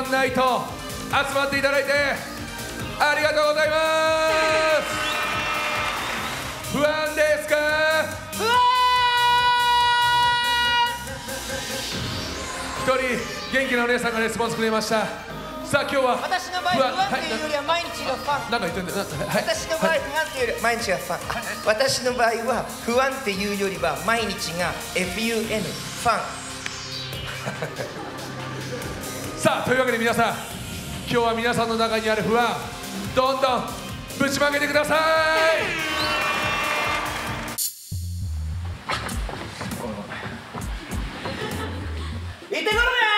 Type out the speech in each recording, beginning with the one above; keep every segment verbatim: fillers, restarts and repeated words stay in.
ァンナイト集まっていただいてありがとうございます。不安ですか？不安。一人元気なお姉さんがレスポンスくれました。さあ今日は私の場合不安というよりは毎日がファン。 なんか言ってんだよ。 私の場合不安というより毎日がファン。私の場合は不安っていうよりは毎日が エフユーエヌ ファン。 さあというわけで皆さん、今日は皆さんの中にある不安どんどんぶちまけてください。 行ってくるね。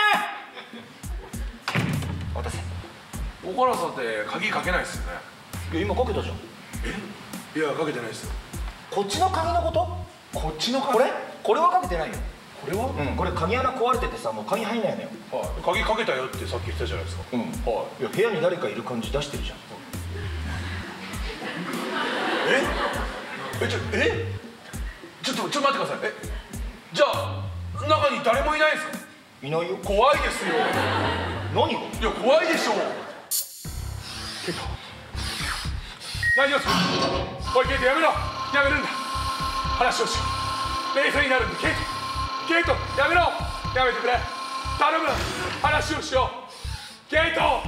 岡原さんって鍵かけないっすよね。 いや今かけたじゃん。 え？いやかけてないっすよ。 こっちの鍵のこと？ こっちの鍵？ これ？これはかけてないよ。 これは？ うん、これ鍵穴壊れててさ、もう鍵入んないのよ。 はい。鍵かけたよってさっき言ったじゃないですか。 うん。 はい。 いや部屋に誰かいる感じ出してるじゃん。 え？えちょえ？ちょっとちょっと待ってください。え？じゃあ中に誰もいないんですか？ いないよ。 怖いですよ。 何が？ いや怖いでしょう。ケイト。何をする？おいケイトやめろ。やめるんだ。話をしよう。冷静になるんだ。ケイト。ケイトやめろ。やめてくれ。頼む。話をしよう。ケイト。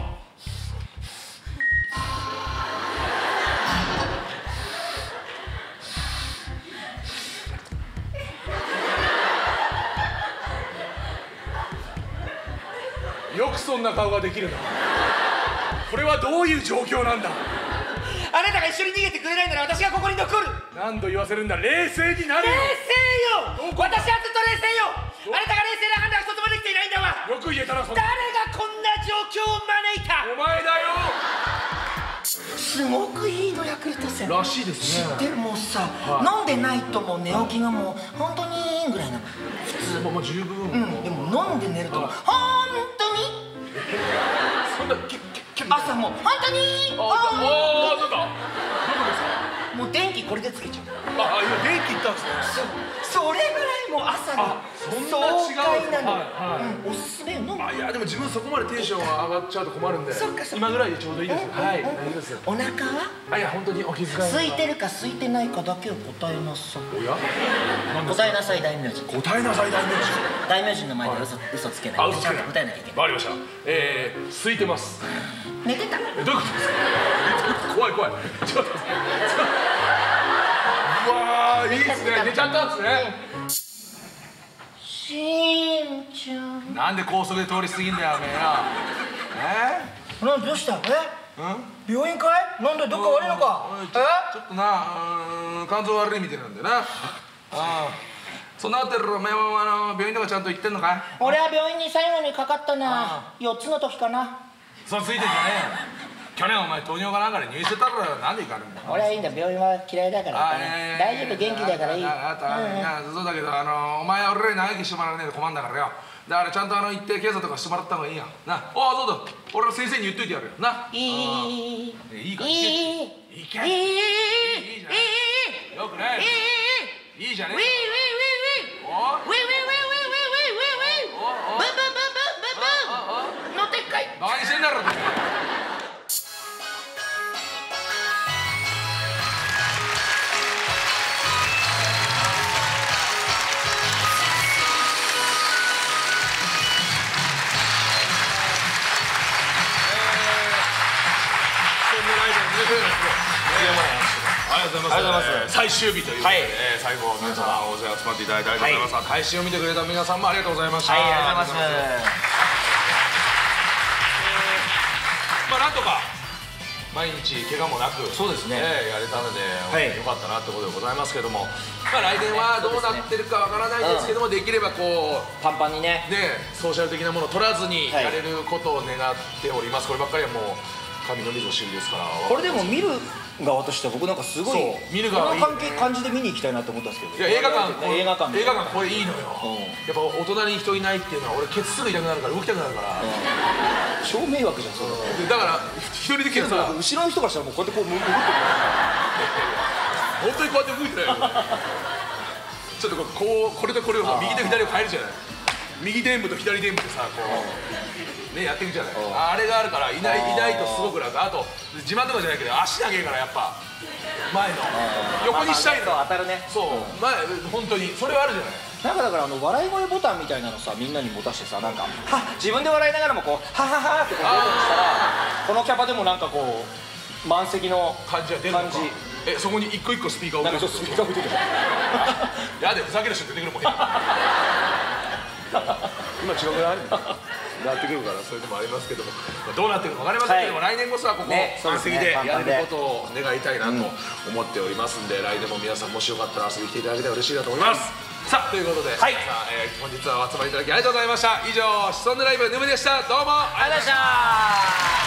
よくそんな顔ができるな。これはどういう状況なんだ。 あなたが一緒に逃げてくれないなら私がここに残る。 何度言わせるんだ。冷静になれ冷よ。 静よ。私はずっと冷静よ。あなたが冷静な判断一つもできていないんだわ。 よく言えたな。そん誰ながこんな状況を招いた。 お前だよ。 すごくいいのヤクルト戦らしいですね。 知ってる。もうさ、 はい、 飲んでないともう寝起きがもう本当にいいぐらいなの普通。 もう十分。 うん、でも飲んで寝ると本当にそんなキュッキュッキュッ朝も本当にああなんだ。 もう電気これでつけちゃう。 ああ今電気いったんですね。 そそれぐらいもう朝のそんな違う。 爽快なの。 はいはい。 おすすめよ。飲む。 あいやでも自分そこまでテンションが上がっちゃうと困るんで。 そっかそっか。 今ぐらいでちょうどいいです。はい。大丈夫です。 お腹は？ あいや本当にお気遣い。 空いてるか空いてないかだけを答えなさい。 おや？ 答えなさい大名人。 答えなさい大名人。 大名人の前で嘘嘘つけない。 あ嘘つけない。 ちゃんと答えなきゃいけない。 わかりました。ええ空いてます。 寝てた。 えどういうことですか？怖い怖い。ちょっと。うわーいいですね。寝ちゃったんですね。 しんちゃん。 なんで高速で通り過ぎんだよおめえよ。え？ なんどうした？え？ うん？ 病院かい？なんでどっか悪いのか？ ちょちょっとな、うーん肝臓悪いみたいなんだよな。ああ。そんなってるお前はあの病院とかちゃんと行ってんのかい？ 俺は病院に最後にかかったな。よっつの時かな。 そついてんじゃねえよ。去年お前糖尿かなんかで入院してたろ。なんで行かねえんだよ。 俺はいいんだ。病院は嫌いだから。大丈夫元気だからいい。 あったいやそうだけどあのお前は俺らに長生きしてもらわねえと困るんだからよ。だからちゃんとあの行って検査とかしてもらった方がいいよな。ああそうだ。俺は先生に言っといてやるよな。 いいいいか。 いいいいいいか。いいじゃない。よくない。いいじゃねえ。おお。ウィウィウィウィウィウィウィウィウィウィブンブンブンブンブンブン乗ってっかい。バカにしてんだろ。ありがとうございます。最終日ということで、最後皆様大勢集まっていただいてありがとうございます。配信を見てくれた皆さんもありがとうございました。 はい、ありがとうございます。 まあなんとか毎日怪我もなくそうですねやれたのでよかったなってことでございますけども、まあ来年はどうなってるかわからないですけども、できればこうパンパンにねねソーシャル的なものを取らずにやれることを願っております。こればっかりはもう神のみぞ知るですから。 これでも見る側としては僕なんかすごい見る側この関係感じで見に行きたいなと思ったんですけど。 いや映画館映画館映画館これいいのよ。やっぱ大人に人いないっていうのは俺ケツすぐ痛くなるから動きたくなるから。 超迷惑じゃんそれ。 だから一人で来てさ後ろの人からしたらもうこうやってこう動いてる。 本当にこうやって動いてないよ。ちょっとこうこれとこれを右と左を変えるじゃない。右臀部と左臀部でさこうねやっていくじゃない。あれがあるからいないいないとすごく楽。あと自慢とかじゃないけど足長えからやっぱ前の横にしたいの。 当たるね。 そう前本当にそれはあるじゃない。 なんかだからあの笑い声ボタンみたいなのさみんなに持たしてさなんかは自分で笑いながらもこうはははってこう出るようにしたらこのキャパでもなんかこう満席の感じは出るのか。えそこに一個一個スピーカーをなんかちょっとスピーカー置いてた。 やでふざける人出てくるもん。今違くないなってくるからそれでもありますけどもどうなってるか分かりませんけども、来年こそはここ満席でやることを願いたいなと思っておりますんで、来年も皆さんもしよかったら遊びに来ていただけたら嬉しいなと思います。さあということで、さあえー本日はお集まりいただきありがとうございました。以上シソンヌライブヌムでした。どうもありがとうございました。